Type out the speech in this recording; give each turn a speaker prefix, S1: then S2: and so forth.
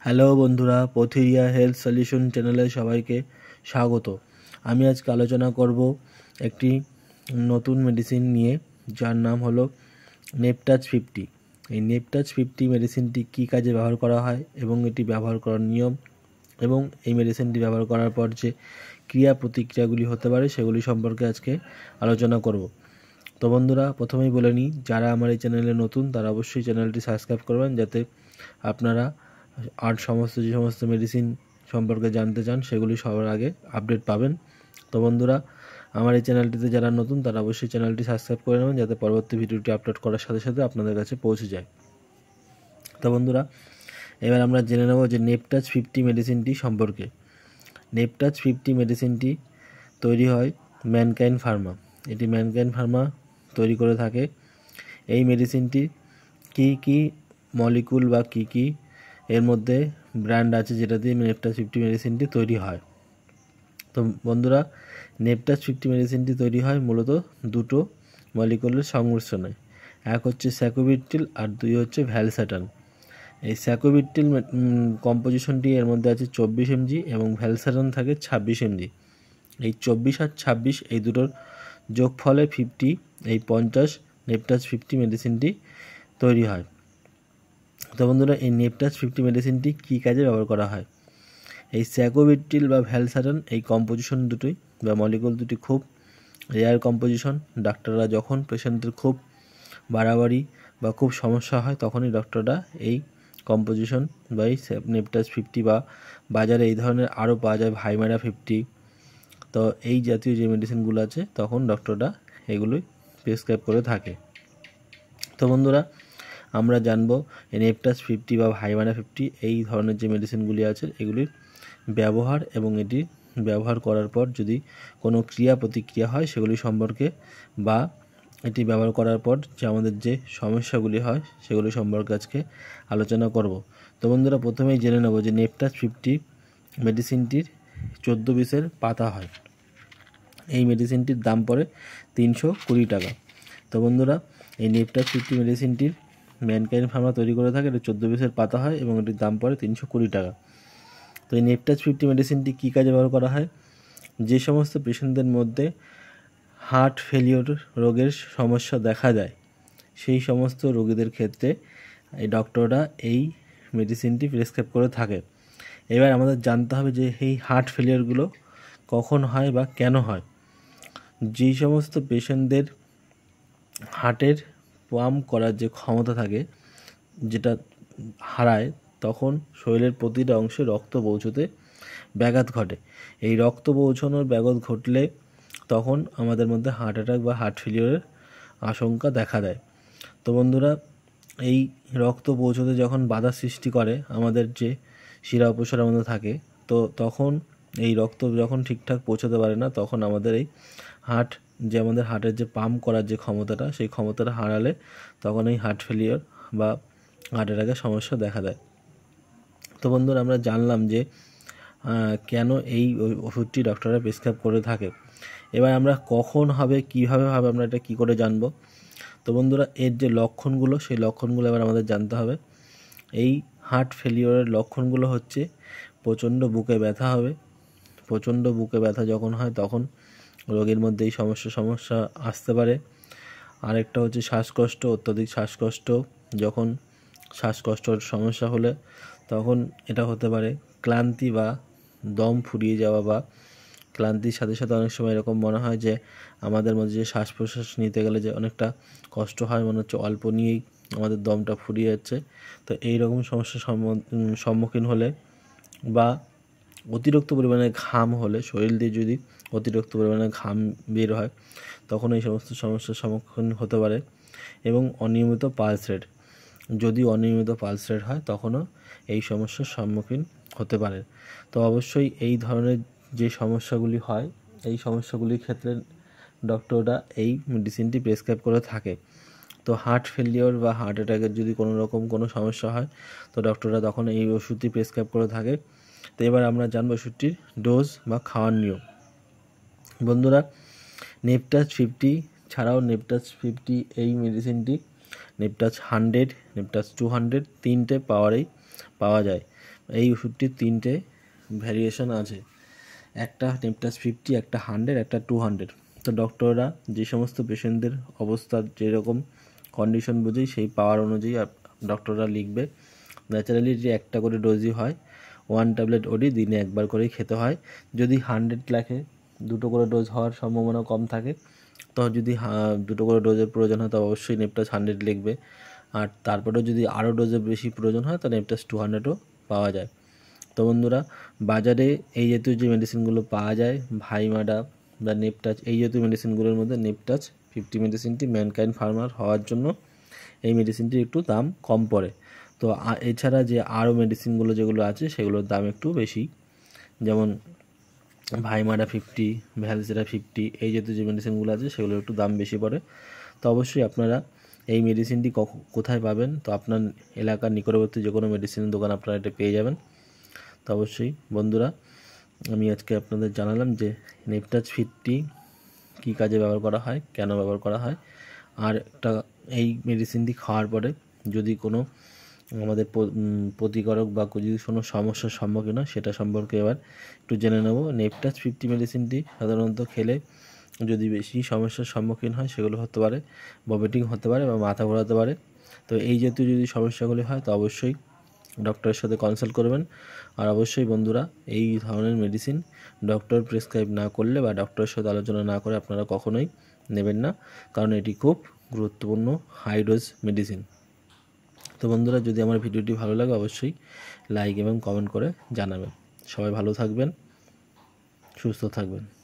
S1: Hello বন্ধুরা, পথিরিয়া health solution চ্যানেলে সবাইকে স্বাগত। আমি আজকে আলোচনা করব একটি নতুন মেডিসিন নিয়ে, যার নাম হলো নেপটাচ 50। এই নেপটাচ 50 মেডিসিনটি কী কাজে ব্যবহার করা হয় এবং এটি ব্যবহার করার নিয়ম এবং এই মেডিসিনটি ব্যবহার করার পর যে ক্রিয়া প্রতিক্রিয়াগুলি হতে পারে সেগুলি সম্পর্কে আজকে আলোচনা করব। তো বন্ধুরা, প্রথমেই বলে নিই, যারা আমার এই চ্যানেলে নতুন তারা অবশ্যই চ্যানেলটি সাবস্ক্রাইব করবেন, যাতে আপনারা আর যে সমস্ত মেডিসিন সম্পর্কে জানতে চান সেগুলি সবার আগে আপডেট পাবেন। তো বন্ধুরা, আমার এই চ্যানেলটিতে যারা নতুন তারা অবশ্যই চ্যানেলটি সাবস্ক্রাইব করে নেবেন, যাতে পরবর্তী ভিডিওটি আপলোড করার সাথে সাথে আপনাদের কাছে পৌঁছে যায়। তো বন্ধুরা, এবার আমরা জেনে নেব যে নেপটাচ 50 মেডিসিনটি সম্পর্কে। নেপটাচ 50 মেডিসিনটি তৈরি হয় ম্যানকাইন্ড ফার্মা। এটি ম্যানকাইন্ড ফার্মা তৈরি করে থাকে। এই মেডিসিনটি কি মলিকুল বা কি এর মধ্যে ব্র্যান্ড আছে যেটা দিয়ে নেপটাচ 50 মেডিসিনটি তৈরি হয়। তো বন্ধুরা, নেপটাচ 50 মেডিসিনটি তৈরি হয় মূলত দুটো মলিকুলের সংমিশ্রণে। এক হচ্ছে স্যাকুবিট্রিল আর দুই হচ্ছে ভ্যালসাটান। এই স্যাকুবিট্রিল কম্পোজিশনটি এর মধ্যে আছে 24 mg এবং ভ্যালসাটান থাকে 26 mg। এই 24 আর 26 এই দুটোর যোগফলে 50, এই 50 নেপটাচ 50 মেডিসিনটি তৈরি হয়। তো বন্ধুরা, এই নেপটাচ 50 মেডিসিনটি কী কাজে ব্যবহার করা হয়? এই স্যাকুবিট্রিল বা ভ্যালসাটান এই কম্পোজিশন দুটোই বা মলিকুল দুটি খুব রেয়ার কম্পোজিশন। ডাক্তাররা যখন পেশেন্টের খুব বাড়াবাড়ি বা খুব সমস্যা হয় তখনই ডক্টররা এই কম্পোজিশন বা এই নেপটাচ 50 বা বাজারে এই ধরনের আরও পাওয়া যায় ভাইমেরা 50, তো এই জাতীয় যে মেডিসিনগুলো আছে তখন ডক্টররা এগুলোই প্রেসক্রাইব করে থাকে। তো বন্ধুরা, আমরা জানবো এই নেপটাচ 50 বা ভাইমেরা 50 এই ধরনের যে মেডিসিনগুলি আছে এগুলির ব্যবহার এবং এটি ব্যবহার করার পর যদি কোনো ক্রিয়া প্রতিক্রিয়া হয় সেগুলি সম্পর্কে, বা এটি ব্যবহার করার পর যে আমাদের যে সমস্যাগুলি হয় সেগুলি সম্পর্কে আজকে আলোচনা করব। তো বন্ধুরা, প্রথমেই জেনে নেব যে নেপটাচ 50 মেডিসিনটির 14 পিসের পাতা হয়। এই মেডিসিনটির দাম পড়ে 320 টাকা। তো বন্ধুরা, এই নেপটাচ 50 মেডিসিনটির ম্যানকাইন্ড ফার্মা তৈরি করে থাকে। এটা 14 পিসের পাতা হয় এবং এটির দাম পড়ে 320 টাকা। তো এই নেপটাচ 50 মেডিসিনটি কী কাজে ব্যবহার করা হয়? যে সমস্ত পেশেন্টদের মধ্যে হার্ট ফেলিওর রোগের সমস্যা দেখা দেয় সেই সমস্ত রোগীদের ক্ষেত্রে এই ডক্টররা এই মেডিসিনটি প্রেসক্রাইব করে থাকে। এবার আমাদের জানতে হবে যে এই হার্ট ফেলিওরগুলো কখন হয় বা কেন হয়। যেই সমস্ত পেশেন্টদের হার্টের পাম্প করার যে ক্ষমতা থাকে যেটা হারায়, তখন শরীরের প্রতিটা অংশে রক্ত পৌঁছতে ব্যাঘাত ঘটে। এই রক্ত পৌঁছানোর ব্যাঘাত ঘটলে তখন আমাদের মধ্যে হার্ট অ্যাটাক বা হার্ট ফেলিওরের আশঙ্কা দেখা দেয়। তো বন্ধুরা, এই রক্ত পৌঁছতে যখন বাধা সৃষ্টি করে আমাদের যে শিরা উপশিরার মধ্যে থাকে, তো তখন এই রক্ত যখন ঠিকঠাক পৌঁছতে পারে না, তখন আমাদের এই আমাদের হার্টের যে পাম্প করার যে ক্ষমতাটা সেই ক্ষমতাটা হারালে তখন এই হার্ট ফেলিওর বা হার্ট অ্যাটাকের সমস্যা দেখা দেয়। তো বন্ধুরা, আমরা জানলাম যে কেন এই ওষুধটি ডক্টররা প্রেসক্রাইব করে থাকে। এবার আমরা কখন হবে, কীভাবে হবে, আমরা এটা কী করে জানবো? তো বন্ধুরা, এর যে লক্ষণগুলো সেই লক্ষণগুলো এবার আমাদের জানতে হবে। এই হার্ট ফেলিওরের লক্ষণগুলো হচ্ছে প্রচণ্ড বুকে ব্যথা হবে। প্রচণ্ড বুকে ব্যথা যখন হয় তখন রোগীর মধ্যে এই সমস্যা আসতে পারে। আরেকটা হচ্ছে শ্বাসকষ্ট, অত্যধিক শ্বাসকষ্ট। যখন শ্বাসকষ্টর সমস্যা হলে তখন এটা হতে পারে ক্লান্তি বা দম ফুরিয়ে যাওয়া, বা ক্লান্তির সাথে সাথে অনেক সময় এরকম মনে হয় যে আমাদের মধ্যে যে শ্বাস প্রশ্বাস নিতে গেলে যে অনেকটা কষ্ট হয়, মনে হচ্ছে অল্প নিয়েই আমাদের দমটা ফুরিয়ে যাচ্ছে। তো এই রকম সমস্যার সম্মুখীন হলে বা অতিরিক্ত পরিমাণে ঘাম হলে, শরীর দিয়ে যদি অতিরিক্ত পরিমাণে ঘাম বের হয় তখন এই সমস্ত সমস্যার সম্মুখীন হতে পারে। এবং অনিয়মিত পালস রেট, যদি অনিয়মিত পালস রেট হয় তখনও এই সমস্যার সম্মুখীন হতে পারে। তো অবশ্যই এই ধরনের যে সমস্যাগুলি হয় এই সমস্যাগুলির ক্ষেত্রে ডক্টররা এই মেডিসিনটি প্রেসক্রাইব করে থাকে। তো হার্ট ফেলিওর বা হার্ট অ্যাটাকের যদি কোনো রকম কোনো সমস্যা হয় তো ডক্টররা তখন এই ওষুধটি প্রেসক্রাইব করে থাকে। তো এবার আমরা জানবো ওষুধটির ডোজ বা খাওয়ার নিয়ম। বন্ধুরা, নেপটাচ 50 ছাড়াও নেপটাচ 50 এই মেডিসিনটি নেপটাচ 100, নেপটাচ 200 তিনটে পাওয়ারেই পাওয়া যায়। এই ওষুধটির 3টে ভ্যারিয়েশন আছে, একটা নেপটাস 50, একটা 100, একটা 200। তো ডক্টররা যে সমস্ত পেশেন্টদের অবস্থার যেরকম কন্ডিশন বুঝেই সেই পাওয়ার অনুযায়ী ডক্টররা লিখবে। ন্যাচারালি যে একটা করে ডোজই হয়, 1 ট্যাবলেট ওডি দিনে একবার করেই খেতে হয়। যদি 100 লেখে 2টো করে ডোজ হওয়ার সম্ভাবনা কম থাকে, তো যদি 2টো করে ডোজের প্রয়োজন হয় তো অবশ্যই নেপটাস 100 লিখবে। আর তারপরেও যদি আরও ডোজের বেশি প্রয়োজন হয় তো নেপটাস 200ও পাওয়া যায়। তো বন্ধুরা, বাজারে এই জাতীয় যে মেডিসিনগুলো পাওয়া যায়, ভাইমাডা বা নেপটাচ, এই জাতীয় মেডিসিনগুলোর মধ্যে নেপটাচ 50 মেডিসিনটি ম্যানকাইন্ড ফার্মার হওয়ার জন্য এই মেডিসিনটির একটু দাম কম পড়ে। তো এছাড়া যে আরও মেডিসিনগুলো যেগুলো আছে সেগুলোর দাম একটু বেশি, যেমন ভাইমাডা 50, ভ্যালসেরা 50, এই জাতীয় যে মেডিসিনগুলো আছে সেগুলোর একটু দাম বেশি পড়ে। তো অবশ্যই আপনারা এই মেডিসিনটি কোথায় পাবেন, তো আপনার এলাকার নিকটবর্তী যে কোনো মেডিসিনের দোকান আপনারা এটা পেয়ে যাবেন। তো অবশ্যই বন্ধুরা, আমি আজকে আপনাদের জানালাম যে নেপটাচ 50 কী কাজে ব্যবহার করা হয়, কেন ব্যবহার করা হয়, আর একটা এই মেডিসিনটি খাওয়ার পরে যদি কোনো আমাদের প্রতিকারক বা যদি কোনো সমস্যার সম্মুখীন হয় সেটা সম্পর্কে এবার একটু জেনে নেব। নেপটাচ 50 মেডিসিনটি সাধারণত খেলে যদি বেশি সমস্যার সম্মুখীন হয় সেগুলো হতে পারে ভমিটিং হতে পারে বা মাথা ঘোরাতে পারে। তো এই জাতীয় যদি সমস্যাগুলি হয় তো অবশ্যই ডক্টরের সাথে কনসাল্ট করবেন। আর অবশ্যই বন্ধুরা, এই ধরনের মেডিসিন ডক্টর প্রেসক্রাইব না করলে বা ডক্টরের সাথে আলোচনা না করে আপনারা কখনোই নেবেন না, কারণ এটি খুব গুরুত্বপূর্ণ হাই ডোজ মেডিসিন। তো বন্ধুরা, যদি আমার ভিডিওটি ভালো লাগে অবশ্যই লাইক এবং কমেন্ট করে জানাবেন। সবাই ভালো থাকবেন, সুস্থ থাকবেন।